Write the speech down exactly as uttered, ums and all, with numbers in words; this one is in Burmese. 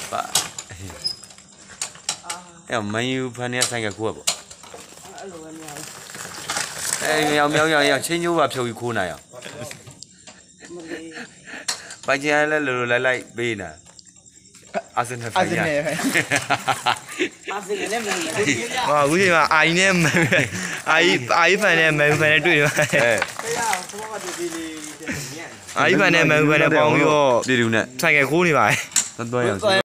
အဲ့မန်ယူဖန်နေဆိုင်ကခိုးရပေါ့အဲ့မြောင်မြောင်မြောင်ချင်းညိုးပါဖြုတ်ပြီးခိုးနိုင်အောင်ပိုင်ချင်လဲလိုလိုလိုက်လိုက်ပေးနေတာအာဆင်နယ်ဖန်ရအာဆင်နယ်အာဆင်နယ်နဲ့မန်ယူဟာဦးကြီးကအာကြီးနဲ့မန်အာကြီးအာကြီးဖန်နဲ့မန်ယူဖန်နဲ့တွေ့တယ်အဲအာကြီးဖန်နဲ့မန်ယူဖန်နဲ့ပေါင်းပြီးတော့ပြည်သူနဲ့ဆိုင်ကခိုးနေပါတယ်သွားရအောင်